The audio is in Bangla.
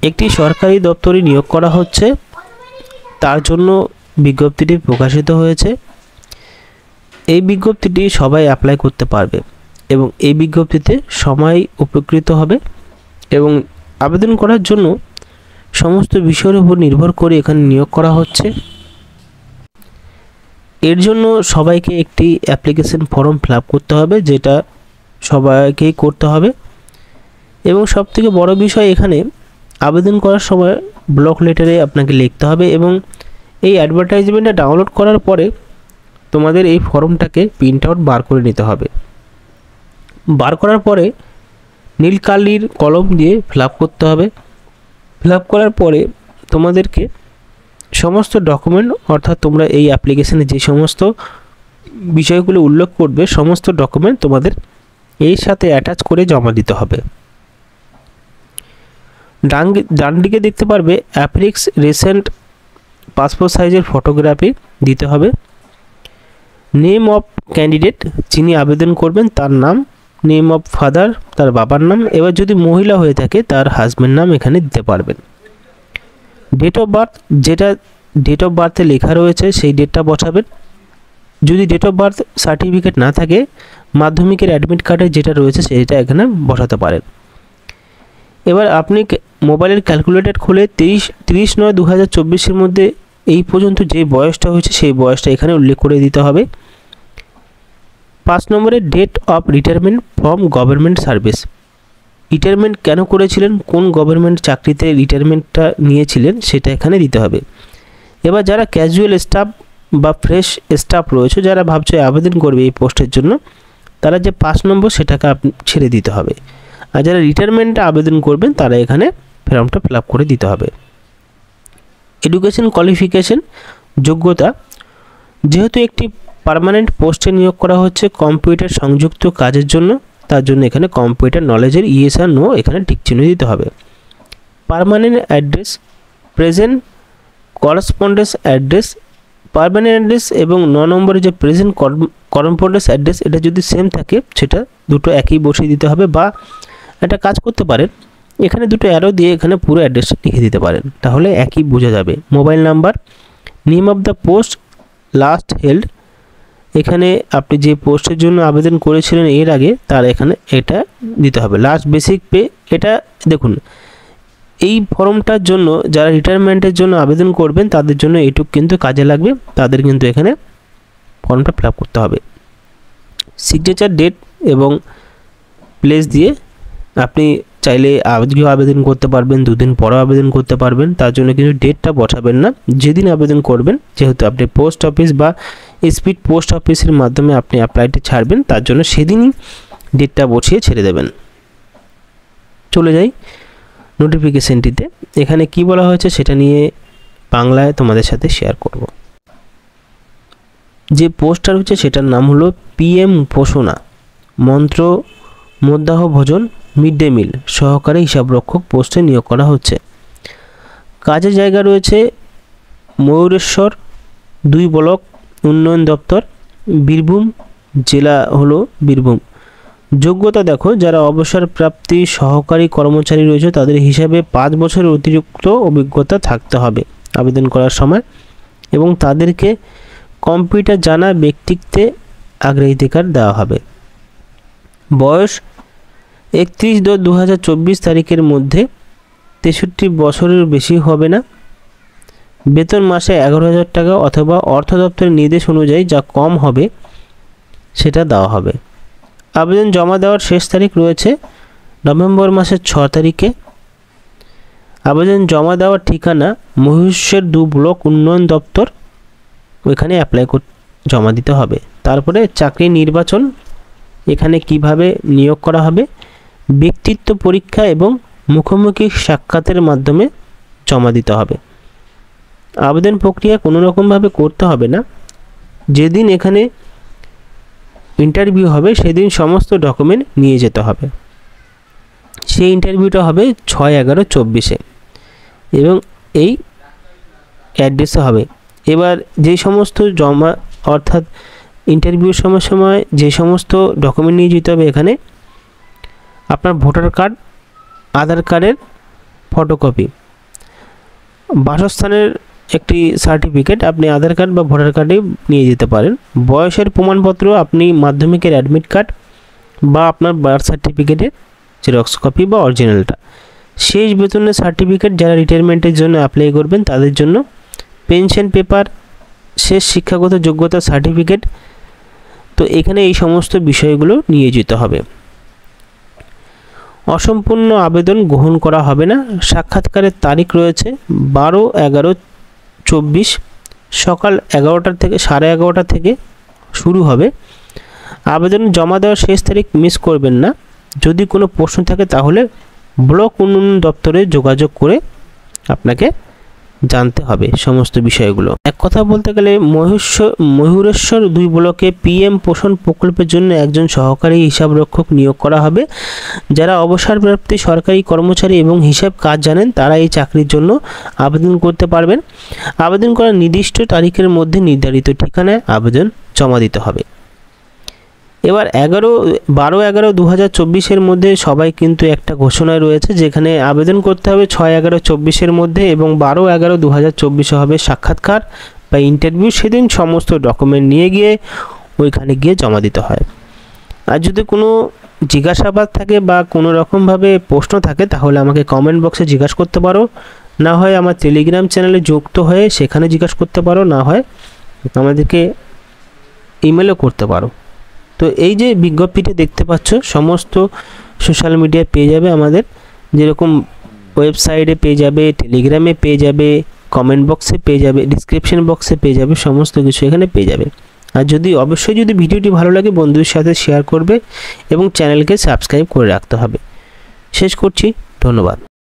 একটি সরকারি দপ্তরে নিয়োগ করা হচ্ছে, তার জন্য বিজ্ঞপ্তিটি প্রকাশিত হয়েছে। এই বিজ্ঞপ্তিটি সবাই অ্যাপ্লাই করতে পারবে এবং এই বিজ্ঞপ্তিতে সবাই উপকৃত হবে এবং আবেদন করার জন্য সমস্ত বিষয়ের উপর নির্ভর করে এখানে নিয়োগ করা হচ্ছে। এর জন্য সবাইকে একটি অ্যাপ্লিকেশন ফর্ম ফিল আপ করতে হবে, যেটা সবাইকেই করতে হবে। এবং সবথেকে বড় বিষয়, এখানে আবেদন করার সময় ব্লক লেটারে আপনাকে লিখতে হবে এবং এই অ্যাডভার্টাইজমেন্টটা ডাউনলোড করার পরে তোমাদের এই ফর্মটাকে প্রিন্ট আউট বার করে নিতে হবে। বার করার পরে নীল কালির কলম দিয়ে ফিল আপ করতে হবে। ফিল আপ করার পরে তোমাদেরকে সমস্ত ডকুমেন্ট, অর্থাৎ তোমরা এই অ্যাপ্লিকেশানে যে সমস্ত বিষয়গুলো উল্লেখ করবে সমস্ত ডকুমেন্ট তোমাদের এর সাথে অ্যাটাচ করে জমা দিতে হবে। ডান দিকে দেখতে পারবে অ্যাপ্লিক্স রিসেন্ট পাসপোর্ট সাইজের ফটোগ্রাফি দিতে হবে। নেম অফ ক্যান্ডিডেট, যিনি আবেদন করবেন তার নাম, নেম অফ ফাদার তার বাবার নাম, এবার যদি মহিলা হয়ে থাকে তার হাজব্যান্ড নাম এখানে দিতে পারবেন। ডেট অফ বার্থ, যেটা ডেট অফ বার্থে লেখা রয়েছে সেই ডেটটা বসাবেন। যদি ডেট অফ বার্থ সার্টিফিকেট না থাকে, মাধ্যমিকের অ্যাডমিট কার্ডে যেটা রয়েছে সেটা এখানে বসাতে পারেন। এবার আপনি মোবাইলের ক্যালকুলেটর খুলে 30/9/2024 মধ্যে এই পর্যন্ত যে বয়সটা হয়েছে সেই বয়সটা এখানে উল্লেখ করে দিতে হবে। 5 নম্বরে date of retirement from government service, retirement কেন করেছিলেন, কোন গভর্নমেন্ট চাকরিতে রিটায়ারমেন্টটা নিয়েছিলেন সেটা এখানে দিতে হবে। এবার যারা ক্যাজুয়াল স্টাফ বা ফ্রেশ স্টাফ রয়েছে, যারা ভাবছে আবেদন করবে এই পোস্টের জন্য, তারা যে 5 নম্বর সেটাকে আপনি ছেড়ে দিতে হবে। আর যারা রিটায়ারমেন্টে আবেদন করবেন তারা এখানে ফর্মটা ফিল আপ করে দিতে হবে। এডুকেশন কোয়ালিফিকেশন, যোগ্যতা, যেহেতু একটি পার্মানেন্ট পোস্টে নিয়োগ করা হচ্ছে কম্পিউটার সংযুক্ত কাজের জন্য, তার জন্য এখানে কম্পিউটার নলেজের ইয়েস আর নো এখানে টিক চিহ্ন দিতে হবে। Permanent address, present correspondence address, permanent address এবং 9 নম্বরে যে প্রেজেন্ট করেসপন্ডেন্স অ্যাড্রেস, এটা যদি সেম থাকে সেটা দুটো একই বসিয়ে দিতে হবে। বা একটা কাজ করতে পারেন, এখানে দুটো অ্যারো দিয়ে এখানে পুরো অ্যাড্রেসটা লিখে দিতে পারেন, তাহলে একই বোঝা যাবে। Mobile number, name of the post last held, এখানে আপনি যে পোস্টের জন্য আবেদন করেছিলেন এর আগে তার এখানে এটা দিতে হবে। লাস্ট বেসিক পে, এটা দেখুন এই ফর্মটার জন্য যারা রিটায়ারমেন্টের জন্য আবেদন করবেন তাদের জন্য এটুকু কিন্তু কাজে লাগবে, তাদের কিন্তু এখানে ফর্মটা ফিল আপ করতে হবে। সিগনেচার, ডেট এবং প্লেস দিয়ে আপনি চাইলে আজকেও আবেদন করতে পারবেন, 2 দিন পরেও আবেদন করতে পারবেন, তার জন্য কিন্তু ডেটটা বসাবেন না। যেদিন আবেদন করবেন, যেহেতু আপনি পোস্ট অফিস বা স্পিড পোস্ট অফিসের মাধ্যমে আপনি অ্যাপ্লাইটি ছাড়বেন, তার জন্য সেদিনই ডেটটা বসিয়ে ছেড়ে দেবেন। চলে যাই নোটিফিকেশনটিতে, এখানে কি বলা হয়েছে সেটা নিয়ে বাংলায় তোমাদের সাথে শেয়ার করব। যে পোস্টটা রয়েছে সেটার নাম হলো PM পোষণা মন্ত্র মধ্যাহ্ন ভোজন মিড ডে মিল সহকারী হিসাবরক্ষক পোস্টে নিয়োগ করা হচ্ছে। কাজের জায়গা রয়েছে ময়ূরেশ্বর 2 ব্লক উন্নয়ন দপ্তর, বীরভূম জেলা হলো বীরভূম। যোগ্যতা দেখো, যারা অবসরপ্রাপ্তি সহকারী কর্মচারী রয়েছে তাদের হিসাবে 5 বছরের অতিরিক্ত অভিজ্ঞতা থাকতে হবে আবেদন করার সময়, এবং তাদেরকে কম্পিউটার জানা ব্যক্তিত্বে অগ্রাধিকার দেওয়া হবে। বয়স 31/2/2024 তারিখের মধ্যে 63 বছরের বেশি হবে না। বেতন মাসে 11,000 টাকা অথবা অর্থ দপ্তরের নির্দেশ অনুযায়ী যা কম হবে সেটা দেওয়া হবে। আবেদন জমা দেওয়ার শেষ তারিখ রয়েছে নভেম্বর মাসের 6 তারিখে। আবেদন জমা দেওয়ার ঠিকানা মহীশূর 2 ব্লক উন্নয়ন দপ্তর, ওইখানে জমা দিতে হবে। তারপরে চাকরি নির্বাচন, এখানে কিভাবে নিয়োগ করা হবে, ব্যক্তিত্ব পরীক্ষা এবং মুখোমুখি সাক্ষাতের মাধ্যমে জমা দিতে হবে। আবেদন প্রক্রিয়া কোনো রকমভাবে করতে হবে না, যেদিন এখানে ইন্টারভিউ হবে সেদিন সমস্ত ডকুমেন্ট নিয়ে যেতে হবে। সেই ইন্টারভিউটা হবে 6/11/24 এবং এই অ্যাড্রেসে হবে। এবার যে সমস্ত জমা অর্থাৎ ইন্টারভিউর সময় যে সমস্ত ডকুমেন্ট নিয়ে যেতে হবে, এখানে আপনার ভোটার কার্ড, আধার কার্ডের ফটোকপি, বাসস্থানের একটি সার্টিফিকেট, আপনি আধার কার্ড বা ভোটার কার্ডে নিয়ে যেতে পারেন। বয়সের প্রমাণপত্র, আপনি মাধ্যমিকের অ্যাডমিট কার্ড বা আপনার বার্থ সার্টিফিকেটের জেরক্স কপি বা অরিজিনালটা। শেষ বেতনের সার্টিফিকেট, যারা রিটায়ারমেন্টের জন্য অ্যাপ্লাই করবেন তাদের জন্য। পেনশন পেপার, শেষ শিক্ষাগত যোগ্যতা সার্টিফিকেট। তো এখানে এই সমস্ত বিষয়গুলো নিয়ে যেতে হবে। অসম্পূর্ণ আবেদন গ্রহণ করা হবে না। সাক্ষাৎকারের তারিখ রয়েছে 12/11/24 সকাল 11টা থেকে 11:30 থেকে শুরু হবে। আবেদন জমা দেওয়ার শেষ তারিখ মিস করবেন না। যদি কোনো প্রশ্ন থাকে তাহলে ব্লক উন্নয়ন দপ্তরে যোগাযোগ করে আপনাকে জানতে হবে সমস্ত বিষয়গুলো। এক কথা বলতে গেলে ময়ূরেশ্বর 2 ব্লকে PM পোষণ প্রকল্পের জন্য একজন সহকারী হিসাবরক্ষক নিয়োগ করা হবে। যারা অবসরপ্রাপ্ত সরকারি কর্মচারী এবং হিসাব কাজ জানেন তারা এই চাকরির জন্য আবেদন করতে পারবেন। আবেদন করার নির্দিষ্ট তারিখের মধ্যে নির্ধারিত ঠিকানায় আবেদন জমা দিতে হবে। এবার 12/11/2024 মধ্যে সবাই কিন্তু একটা ঘোষণা রয়েছে, যেখানে আবেদন করতে হবে 6/11/24 মধ্যে এবং 12/11/2024 হবে সাক্ষাৎকার বা ইন্টারভিউ। সেদিন সমস্ত ডকুমেন্ট নিয়ে গিয়ে ওইখানে গিয়ে জমা দিতে হয়। আর যদি কোনো জিজ্ঞাসাবাদ থাকে বা কোনো রকমভাবে প্রশ্ন থাকে তাহলে আমাকে কমেন্ট বক্সে জিজ্ঞাসা করতে পারো, না হয় আমার টেলিগ্রাম চ্যানেলে যুক্ত হয়ে সেখানে জিজ্ঞাসা করতে পারো, না হয় আমাদেরকে ইমেলও করতে পারো। তো এই যে বিজ্ঞপ্তিটা দেখতে পাচ্ছ সমস্ত সোশ্যাল মিডিয়ায় পেয়ে যাবে, আমাদের যেরকম ওয়েবসাইটে পেয়ে যাবে, টেলিগ্রামে পেয়ে যাবে, কমেন্ট বক্সে পেয়ে যাবে, ডিসক্রিপশন বক্সে পেয়ে যাবে, সমস্ত কিছু এখানে পেয়ে যাবে। আর অবশ্যই যদি ভিডিওটি ভালো লাগে বন্ধুদের সাথে শেয়ার করবে এবং চ্যানেলকে সাবস্ক্রাইব করে রাখতে হবে। শেষ করছি, ধন্যবাদ।